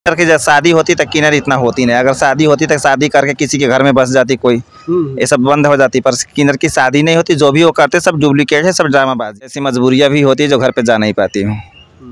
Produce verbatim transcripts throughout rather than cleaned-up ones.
करके जब शादी होती तक किन्नर इतना होती नहीं। अगर शादी होती तक शादी करके किसी के घर में बस जाती कोई, ये सब बंद हो जाती। पर किन्नर की शादी नहीं होती, जो भी वो करते सब डुप्लीकेट है, सब ड्रामाबाज। ऐसी मजबूरियाँ भी होती है जो घर पे जा नहीं पाती हूँ,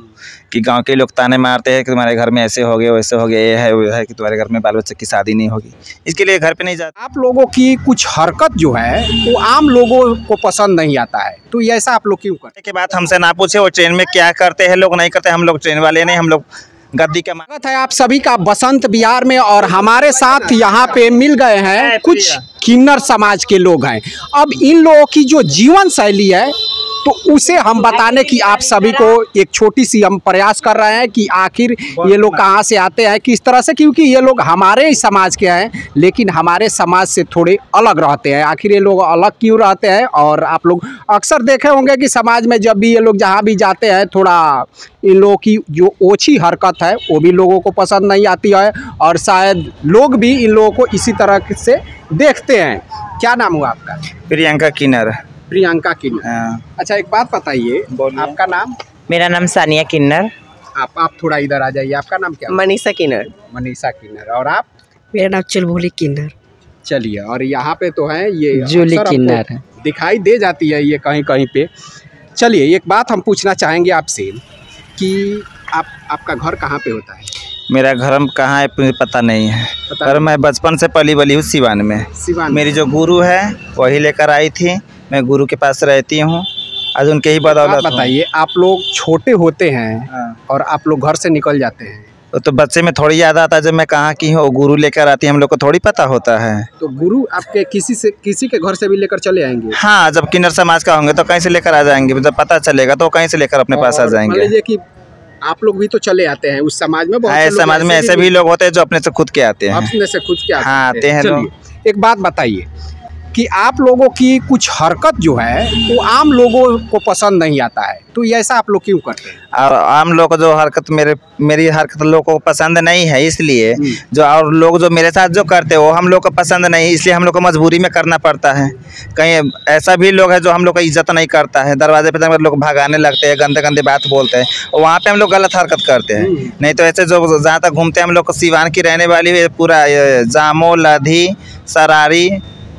कि गांव के लोग ताने मारते हैं कि तुम्हारे घर में ऐसे हो गए वैसे हो गए, ये है वो है, कि तुम्हारे घर में बाल बच्चे की शादी नहीं होगी, इसके लिए घर पे नहीं जाते। आप लोगों की कुछ हरकत जो है वो आम लोगों को पसंद नहीं आता है, तो ये ऐसा आप लोग क्यों करते हैं? के बाद हमसे ना पूछे वो ट्रेन में क्या करते हैं लोग, नहीं करते। हम लोग ट्रेन वाले नहीं, हम लोग गद्दी का स्वागत है आप सभी का बसंत विहार में। और हमारे साथ यहाँ पे मिल गए हैं कुछ किन्नर समाज के लोग हैं। अब इन लोगों की जो जीवन शैली है तो उसे हम बताने की आप सभी को एक छोटी सी हम प्रयास कर रहे हैं कि आखिर ये लोग कहाँ से आते हैं, किस तरह से, क्योंकि ये लोग हमारे ही समाज के हैं लेकिन हमारे समाज से थोड़े अलग रहते हैं। आखिर ये लोग अलग क्यों रहते हैं? और आप लोग अक्सर देखे होंगे कि समाज में जब भी ये लोग जहाँ भी जाते हैं थोड़ा इन लोगों की जो ओछी हरकत है वो भी लोगों को पसंद नहीं आती है, और शायद लोग भी इन लोगों को इसी तरह से देखते हैं। क्या नाम हुआ आपका? प्रियंका किन्नर। प्रियंका किन्नर। अच्छा, एक बात बताइए, आपका नाम? मेरा नाम सानिया किन्नर। आप आप थोड़ा इधर आ जाइए। आपका नाम क्या? मनीषा किन्नर। मनीषा किन्नर। और आप? मेरा नाम चुलबुली किन्नर। चलिए, और यहाँ पे तो है ये जूली किन्नर, दिखाई दे जाती है ये कहीं कहीं पे। चलिए, एक बात हम पूछना चाहेंगे आपसे कि आप आपका घर कहाँ पे होता है? मेरा घर कहाँ है पता नहीं है, पर मैं बचपन से पली बली हूँ सिवान में। सिवान। मेरी जो गुरु है वही लेकर आई थी, मैं गुरु के पास रहती हूँ, आज उनके ही बदौलत। बताइए, आप लोग छोटे होते हैं और आप लोग घर से निकल जाते हैं, तो बच्चे में थोड़ी याद आता है जब मैं कहाँ की हूँ, गुरु लेकर आती है, हम लोग को थोड़ी पता होता है। तो गुरु आपके किसी से किसी के घर से भी लेकर चले आएंगे? हाँ, जब किन्नर समाज का होंगे तो कहीं से लेकर आ जाएंगे, जब पता चलेगा तो कहीं से लेकर अपने पास आ जाएंगे। मान लीजिए कि आप लोग भी तो चले आते हैं उस समाज में। बहुत समाज में ऐसे भी लोग होते हैं जो अपने से खुद के आते हैं। अपने से खुद के हाँ आते हैं लोग। एक बात बताइए कि आप लोगों की कुछ हरकत जो है वो आम लोगों को पसंद नहीं आता है, तो ये ऐसा आप लोग क्यों करते हैं? और आम लोग को जो हरकत मेरे मेरी हरकत लोगों को पसंद नहीं है, इसलिए जो और लोग जो मेरे साथ जो करते हैं वो हम लोग को पसंद नहीं, इसलिए हम लोग को मजबूरी में करना पड़ता है। कहीं ऐसा भी लोग है जो हम लोग का इज्जत नहीं करता है, दरवाजे पे लोग भगाने लगते हैं, गंदे गंदे बात बोलते हैं, और वहाँ पे हम लोग गलत हरकत करते हैं। नहीं तो ऐसे जो जहाँ तक घूमते हैं हम लोग को सिवान की रहने वाली पूरा जामो, लधी, सरारी,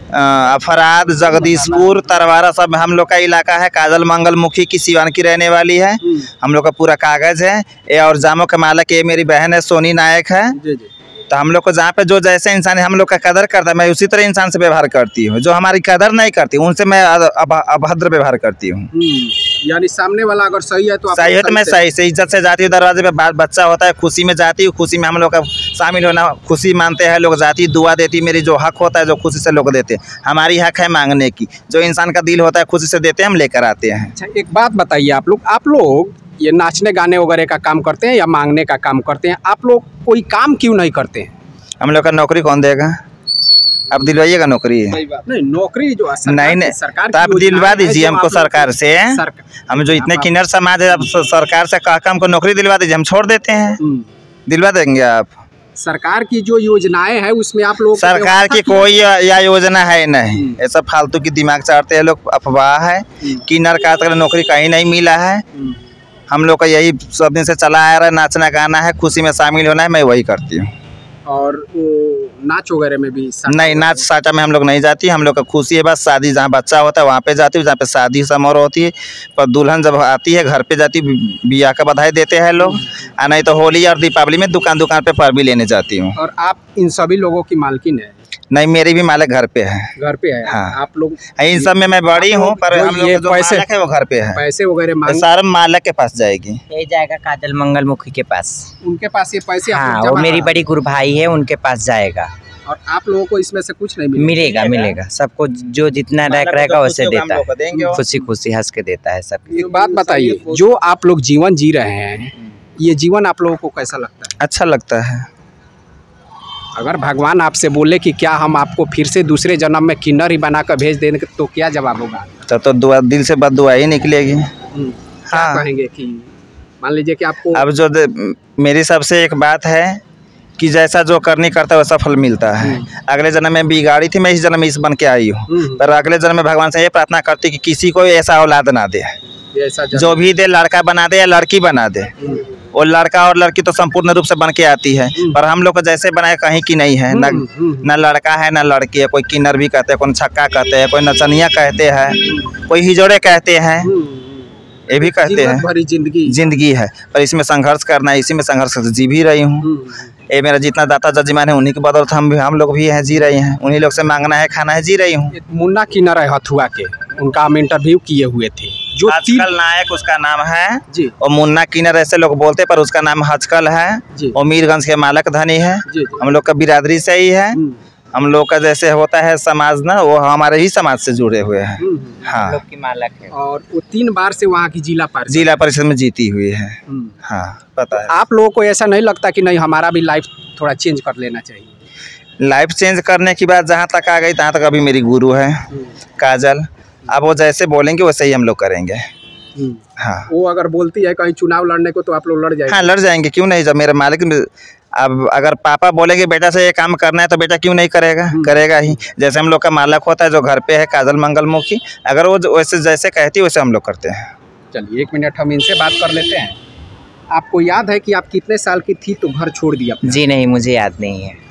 अफराद, जगदीशपुर, तरवारा सब हम लोग का इलाका है। काजल मंगल मुखी की सिवान की रहने वाली है, हम लोग का पूरा कागज है ये। और जामो के मालक ये मेरी बहन है सोनी नायक है। जी जी। तो हम लोग को जहाँ पे जो जैसे इंसान हम लोग का कदर करता है, मैं उसी तरह इंसान से व्यवहार करती हूँ। जो हमारी कदर नहीं करती उनसे मैं अभद्र व्यवहार करती हूँ। यानी सामने वाला अगर सही है तो सही है तो मैं सही से इज्जत से जाती हूँ। दरवाजे पे बाल बच्चा होता है, खुशी में जाती हूँ, खुशी में हम लोग का शामिल होना खुशी मानते हैं लोग, जाती दुआ देती। मेरी जो हक होता है जो खुशी से लोग देते हैं, हमारी हक है मांगने की, जो इंसान का दिल होता है खुशी से देते हैं, हम लेकर आते हैं। अच्छा, एक बात बताइए, आप लोग आप लोग ये नाचने गाने वगैरह का काम करते हैं या मांगने का काम करते हैं? आप लोग कोई काम क्यों नहीं करते हैं? हम लोग का नौकरी कौन देगा? आप दिलवाइएगा नौकरी? नहीं, नौकरी जो नहीं नहीं सरकार, तो आप दिलवा दीजिए हमको सरकार से। हम जो इतने किन्नर समाज है, अब सरकार से कहा हमको नौकरी दिलवा दीजिए, हम छोड़ देते हैं। दिलवा देंगे आप? सरकार की जो योजनाएं हैं उसमें आप लोग? सरकार की कोई या योजना है नहीं, ऐसा फालतू की दिमाग चाटते हैं लोग, अफवाह है। किन्नर का नौकरी कहीं नहीं मिला है, हम लोग का यही सब दिन से चला आ रहा है, नाचना गाना है, खुशी में शामिल होना है, मैं वही करती हूँ। और वो नाच वगैरह में भी? नहीं, नाच साटा में हम लोग नहीं जाती, हम लोग का खुशी है बस। शादी जहाँ बच्चा होता है वहाँ पे जाती हूँ, जहाँ पे शादी समारोह होती है, पर दुल्हन जब आती है घर पे जाती, बियाह का बधाई देते हैं लोग। और नहीं तो होली और दीपावली में दुकान दुकान पे पर भी लेने जाती हूँ। और आप इन सभी लोगों की मालकिन है? नहीं, मेरी भी मालिक घर पे है। घर पे है? हाँ। आप लोग इन सब में मैं बड़ी हूँ, पर हम लोग जो मालिक है वो घर पे है। पैसे वगैरह सारा मालिक के पास जाएगी। ये जाएगा काजल मंगल मुखी के पास, उनके पास ये पैसे? हाँ, वो मेरी बड़ी गुरु भाई है, उनके पास जाएगा। और आप लोगों को इसमें से कुछ नहीं मिलेगा? मिलेगा मिलेगा सबको, जो जितना रैक रहेगा वैसे देता है, खुशी खुशी हंस के देता है सब। एक बात बताइए, जो आप लोग जीवन जी रहे हैं ये जीवन आप लोगों को कैसा लगता है? अच्छा लगता है। अगर भगवान आपसे बोले कि क्या हम आपको फिर से दूसरे जन्म में किन्नर ही बनाकर भेज देंगे तो क्या जवाब होगा? तो, तो दुआ दिल से बद दुआ ही निकलेगी। हाँ, कहेंगे कि मान लीजिए कि आपको अब जो मेरी सबसे एक बात है कि जैसा जो करनी करता है वैसा फल मिलता है। अगले जन्म में बिगाड़ी थी, मैं इस जन्म में इस बन के आई हूँ, पर अगले जन्म में भगवान से ये प्रार्थना करती कि किसी को ऐसा औलाद ना दे। ऐसा जो भी दे, लड़का बना दे या लड़की बना दे, वो लड़का और लड़की तो संपूर्ण रूप से बन के आती है, पर हम लोग को जैसे बनाए कहीं की नहीं है, न न लड़का है न लड़की है। कोई किन्नर भी कहते हैं, कोई छक्का कहते हैं, कोई नचनिया कहते हैं, कोई हिजोड़े कहते हैं, ये भी कहते हैं। भरी जिंदगी जिंदगी है, पर इसमें संघर्ष करना है, इसी में संघर्ष जी भी रही हूँ। ये मेरा जितना दाता जजमान है उन्हीं की बदौलत हम भी हम लोग भी हैं, जी रहे हैं। उन्हीं लोग से मांगना है, खाना है, जी रही हूँ। मुन्ना किन्नर है हथुआ के, उनका हम इंटरव्यू किए हुए थे। जो हजकल नायक उसका नाम है जी, और मुन्ना किन्नर ऐसे लोग बोलते, पर उसका नाम हजकल है जी। और मीरगंज के मालक धनी है जी, जी। हम लोग का बिरादरी से ही है। हम लोग का जैसे होता है समाज ना, वो हमारे ही समाज से जुड़े हुए हैं। हाँ, लोग की मालक है। और वो तीन बार से वहाँ की जिला परिषद जिला परिषद में जीती हुई है। हाँ, पता है। आप लोगों को ऐसा नहीं लगता कि नहीं हमारा भी लाइफ थोड़ा चेंज कर लेना चाहिए? लाइफ चेंज करने की बात जहाँ तक आ गई तहाँ तक अभी मेरी गुरु है काजल, अब वो जैसे बोलेंगे वैसे ही हम लोग करेंगे। हाँ, वो अगर बोलती है कहीं चुनाव लड़ने को तो आप लोग लड़ जाएंगे? हाँ, लड़ जाएंगे, क्यों नहीं। जब मेरे मालिक, अब अगर पापा बोलेंगे बेटा से ये काम करना है तो बेटा क्यों नहीं करेगा, करेगा ही। जैसे हम लोग का मालक होता है जो घर पे है काजल मंगलमुखी, अगर वो वैसे जैसे कहती है वैसे हम लोग करते हैं। चलिए एक मिनट हम इनसे बात कर लेते हैं। आपको याद है कि आप कितने साल की थी तो घर छोड़ दिया? जी नहीं, मुझे याद नहीं है।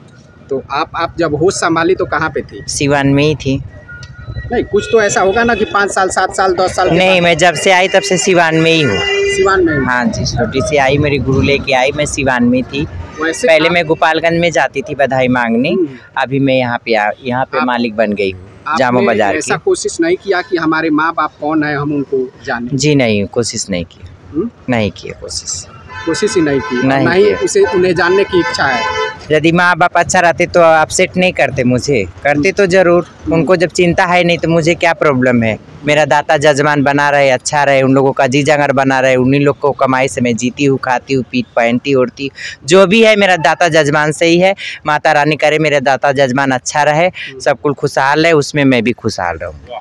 तो आप आप जब होश संभाली तो कहाँ पे थी? सिवान में ही थी। नहीं, कुछ तो ऐसा होगा ना कि पाँच साल सात साल दस साल? नहीं, मैं जब से आई तब से सिवान में ही हूँ। सिवान में? हाँ जी, छोटी सी आई, मेरी गुरु लेके आई, मैं सिवान में थी। वैसे पहले मैं गोपालगंज में जाती थी बधाई मांगने, अभी मैं यहाँ पे यहाँ पे मालिक बन गई हूँ जामो बाजार की। ऐसा कोशिश नहीं किया कि हमारे माँ बाप कौन है हम उनको जाने? जी नहीं, कोशिश नहीं की, नहीं की कोशिश कोशिश ही नहीं की। नहीं, नहीं उसे उन्हें जानने की इच्छा है। यदि माँ बाप अच्छा रहते तो अपसेट नहीं करते, मुझे करते तो जरूर। उनको जब चिंता है नहीं तो मुझे क्या प्रॉब्लम है। मेरा दाता जजमान बना रहे, अच्छा रहे, उन लोगों का जी जांगर बना रहे, उन्हीं लोग को कमाई से मैं जीती हूँ, खाती हूँ, पीट पहनती ओढ़ती, जो भी है मेरा दाता जजमान से ही है। माता रानी करे मेरे दाता जजमान अच्छा रहे, सब कुछ खुशहाल रहे, उसमें मैं भी खुशहाल रहूँ।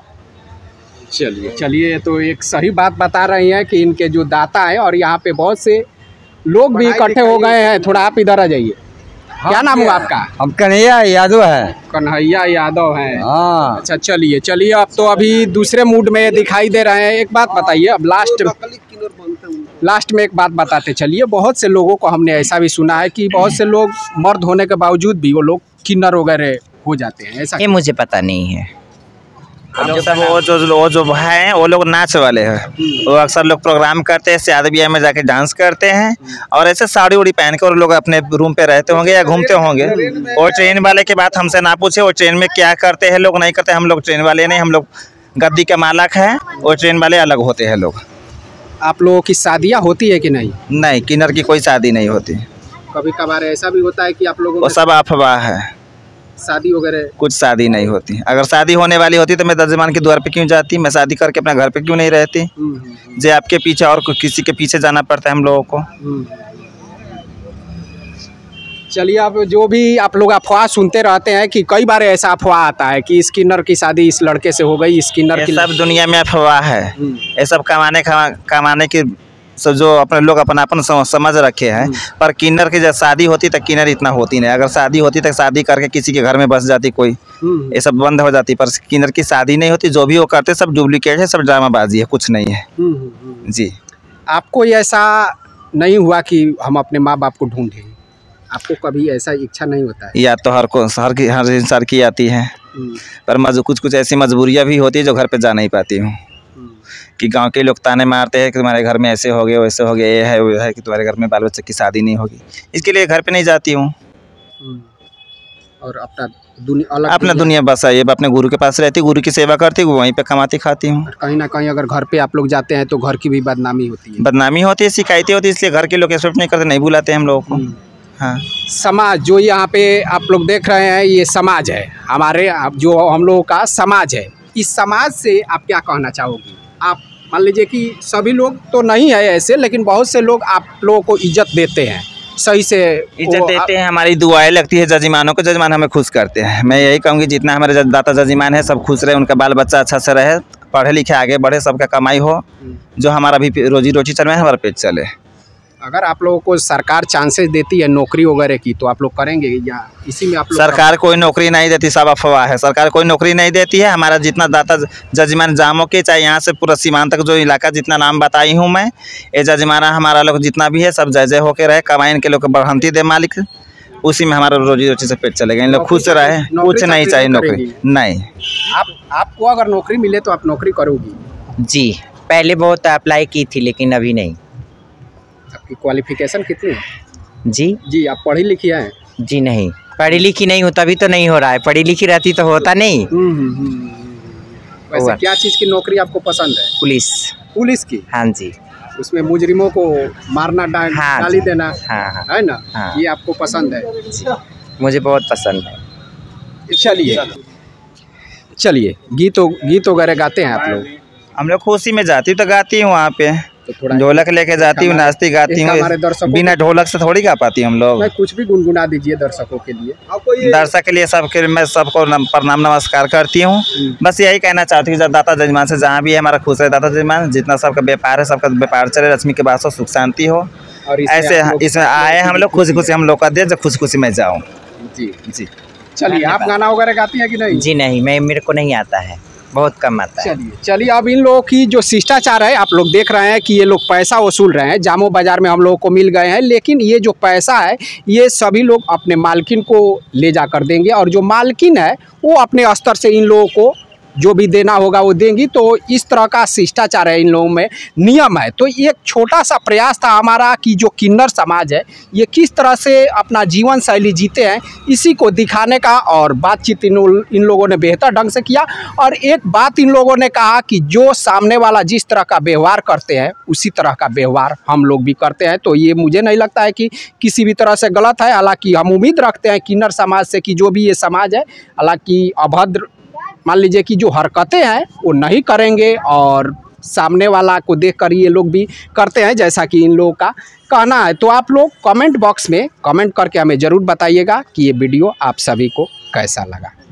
चलिए चलिए, तो एक सही बात बता रही हैं कि इनके जो दाता है, और यहाँ पे बहुत से लोग भी इकट्ठे हो गए हैं। थोड़ा आप इधर आ जाइए। क्या नाम हुआ आपका? हम कन्हैया यादव है। कन्हैया यादव हैं। हाँ। अच्छा चलिए चलिए, अब तो अभी दूसरे मूड में दिखाई दे रहे हैं। एक बात बताइए, अब लास्ट लास्ट में एक बात बताते चलिए। बहुत से लोगों को हमने ऐसा भी सुना है कि बहुत से लोग मर्द होने के बावजूद भी वो लोग किन्नर वगैरह हो जाते हैं, ऐसा? ये मुझे पता नहीं है। जो सब वो जो वो जो हैं वो लोग नाच वाले हैं, वो अक्सर लोग प्रोग्राम करते हैं, शादी ब्याह में जाके डांस करते हैं, और ऐसे साड़ी उड़ी पहन के और लोग अपने रूम पे रहते होंगे या घूमते होंगे। और ट्रेन वाले की बात हमसे ना पूछे, वो ट्रेन में क्या करते हैं लोग नहीं करते। हम लोग ट्रेन वाले नहीं, हम लोग गद्दी के मालक हैं, और ट्रेन वाले अलग होते हैं लोग। आप लोगों की शादियाँ होती है कि नहीं? नहीं, किन्नर की कोई शादी नहीं होती। कभी कभार ऐसा भी होता है कि आप लोगों वो सब अफवाह है, शादी वगैरह? कुछ शादी नहीं होती। अगर शादी होने वाली होती तो मैं जजमान के द्वार पे क्यों जाती? मैं शादी करके अपने घर पे क्यों नहीं रहती? जे आपके पीछे और किसी के पीछे जाना पड़ता है हम लोगों को। चलिए, अब जो भी आप लोग अफवाह सुनते रहते हैं कि कई बार ऐसा अफवाह आता है कि इस किन्नर की शादी इस लड़के से हो गई, इस किन्नर की। सब दुनिया में अफवाह है, ये सब कमाने कमाने की सब जो अपने लोग अपनापन समझ रखे हैं। पर किन्नर की जब शादी होती तो किन्नर इतना होती नहीं। अगर शादी होती तो शादी करके किसी के घर में बस जाती कोई, ये सब बंद हो जाती। पर किन्नर की शादी नहीं होती, जो भी वो करते सब डुप्लीकेट है, सब ड्रामाबाजी है, कुछ नहीं है। जी, आपको ऐसा नहीं हुआ कि हम अपने माँ बाप को ढूंढें? आपको कभी ऐसा इच्छा नहीं होता है? या तो हर को हर की हर इंसान की आती है, पर मज कुछ कुछ ऐसी मजबूरियाँ भी होती है जो घर पे जा नहीं पाती हूँ। कि गांव के लोग ताने मारते हैं कि तुम्हारे घर में ऐसे हो गए वैसे हो गए, ये है वो है, कि तुम्हारे घर में बाल बच्चे की शादी नहीं होगी, इसके लिए घर पे नहीं जाती हूँ। और अपना दुनिया अलग अपना दुनिया बस है, ये अपने गुरु के पास रहती, गुरु की सेवा करती हूँ, वहीं पे कमाती खाती हूँ। कहीं ना कहीं अगर घर पे आप लोग जाते हैं तो घर की भी बदनामी होती है? बदनामी होती है, शिकायतें होती है, इसलिए घर के लोग एक्सेप्ट नहीं करते, नहीं बुलाते हम लोगों को। हाँ, समाज जो यहाँ पे आप लोग देख रहे हैं, ये समाज है हमारे, जो हम लोगों का समाज है। इस समाज से आप क्या कहना चाहोगी? आप मान लीजिए कि सभी लोग तो नहीं है ऐसे, लेकिन बहुत से लोग आप लोगों को इज्जत देते हैं, सही से इज्जत देते हैं, हमारी दुआएं लगती है जजमानों को, जजमान हमें खुश करते हैं। मैं यही कहूँगी जितना हमारे दाता जजमान है सब खुश रहे, उनका बाल बच्चा अच्छा से रहे, पढ़े लिखे आगे बढ़े, सबका कमाई हो, जो हमारा भी रोजी रोटी चले, हमारा पेट चले। अगर आप लोगों को सरकार चांसेस देती है नौकरी वगैरह की तो आप लोग करेंगे या इसी में आप लोग? सरकार कोई नौकरी नहीं देती, सब अफवाह है। सरकार कोई नौकरी नहीं देती है। हमारा जितना दाता जजमान जामों के, चाहे यहाँ से पूरा सीमांत तक जो इलाका जितना नाम बताई हूँ मैं, ये जजमाना हमारा लोग जितना भी है सब जय जय होके रहे, कमाइन के लोग को बढ़ंती दे मालिक, उसी में हमारा रोजी रोटी से पेट चलेगा। इन लोग खुश रहे, कुछ नहीं चाहिए नौकरी नहीं। आप आपको अगर नौकरी मिले तो आप नौकरी करोगी? जी, पहले बहुत अप्लाई की थी लेकिन अभी नहीं। आपकी क्वालिफिकेशन कितनी है? जी जी आप पढ़ी लिखी हैं? जी नहीं, पढ़ी लिखी नहीं हो तभी तो नहीं हो रहा है। पढ़ी लिखी रहती तो होता नहीं। वैसे हुआ। क्या चीज़ की नौकरी आपको पसंद है? पुलिस। पुलिस की? हाँ जी। उसमें मुजरिमों को मारना डा, हाँ गाली जी। देना, हाँ हाँ है ना? हाँ। ये आपको पसंद है? मुझे बहुत पसंद है। चलिए चलिए गीत गीत वगैरह गाते हैं आप लोग? हम लोग खुशी में जाती तो गाती हूँ वहाँ पे, तो थोड़ा ढोलक लेके जाती हूँ, नाचती गाती एक हमारे हूँ। दर्शकों बिना ढोलक से थोड़ी गा पाती हम लोग। मैं कुछ भी गुनगुना दीजिए दर्शकों के लिए। दर्शक के लिए सबके मैं सबको नम- प्रणाम नमस्कार करती हूँ। बस यही कहना चाहती हूँ, जब दाता जजमान से जहाँ भी है हमारा खुश है दाता जजमान, जितना सबका व्यापार है सबका व्यापार चले, लक्ष्मी के बात हो, सुख शांति हो। और इसमें ऐसे आप लोग- इसमें आए हम लोग खुशी खुशी हम लोग का दे, जो खुशी खुशी मैं जाऊँ। जी जी चलिए, आप गाना वगैरह गाती हैं कि नहीं? जी नहीं, मैं मेरे को नहीं आता है, बहुत कम आता है। चलिए चलिए अब इन लोगों की जो शिष्टाचार है आप लोग देख रहे हैं कि ये लोग पैसा वसूल रहे हैं। जामो बाजार में हम लोगों को मिल गए हैं, लेकिन ये जो पैसा है ये सभी लोग अपने मालकिन को ले जाकर देंगे और जो मालकिन है वो अपने स्तर से इन लोगों को जो भी देना होगा वो देंगी। तो इस तरह का शिष्टाचार है, इन लोगों में नियम है। तो एक छोटा सा प्रयास था हमारा कि जो किन्नर समाज है ये किस तरह से अपना जीवन शैली जीते हैं इसी को दिखाने का, और बातचीत इन इन लोगों ने बेहतर ढंग से किया। और एक बात इन लोगों ने कहा कि जो सामने वाला जिस तरह का व्यवहार करते हैं उसी तरह का व्यवहार हम लोग भी करते हैं। तो ये मुझे नहीं लगता है कि किसी भी तरह से गलत है। हालांकि हम उम्मीद रखते हैं किन्नर समाज से कि जो भी ये समाज है, हालांकि अभद्र मान लीजिए कि जो हरकतें हैं वो नहीं करेंगे, और सामने वाला को देखकर ये लोग भी करते हैं जैसा कि इन लोगों का कहना है। तो आप लोग कमेंट बॉक्स में कमेंट करके हमें ज़रूर बताइएगा कि ये वीडियो आप सभी को कैसा लगा।